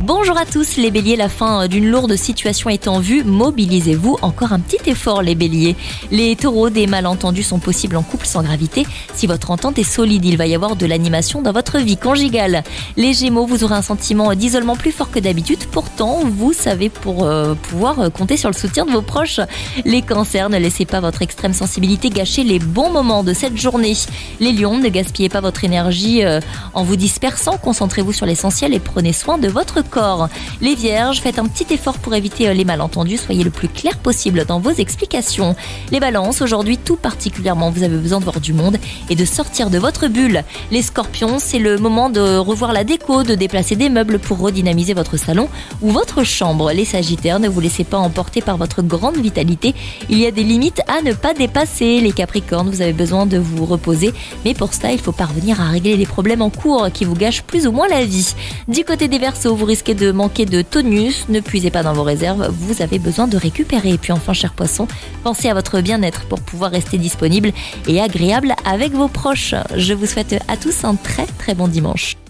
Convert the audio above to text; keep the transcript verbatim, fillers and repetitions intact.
Bonjour à tous les béliers, la fin d'une lourde situation est en vue, mobilisez-vous, encore un petit effort les béliers. Les taureaux, des malentendus sont possibles en couple sans gravité. Si votre entente est solide, il va y avoir de l'animation dans votre vie conjugale. Les gémeaux, vous aurez un sentiment d'isolement plus fort que d'habitude, pourtant vous savez pour euh, pouvoir compter sur le soutien de vos proches. Les cancers, ne laissez pas votre extrême sensibilité gâcher les bons moments de cette journée. Les lions, ne gaspillez pas votre énergie euh, en vous dispersant, concentrez-vous sur l'essentiel et prenez soin de votre corps. Les vierges, faites un petit effort pour éviter les malentendus, soyez le plus clair possible dans vos explications. Les balances, aujourd'hui tout particulièrement, vous avez besoin de voir du monde et de sortir de votre bulle. Les scorpions, c'est le moment de revoir la déco, de déplacer des meubles pour redynamiser votre salon ou votre chambre. Les sagittaires, ne vous laissez pas emporter par votre grande vitalité, il y a des limites à ne pas dépasser. Les capricornes, vous avez besoin de vous reposer, mais pour cela il faut parvenir à régler les problèmes en cours qui vous gâchent plus ou moins la vie. Du côté des verseaux, vous risquez de manquer de tonus, ne puisez pas dans vos réserves, vous avez besoin de récupérer. Et puis enfin, chers poissons, pensez à votre bien-être pour pouvoir rester disponible et agréable avec vos proches. Je vous souhaite à tous un très très bon dimanche.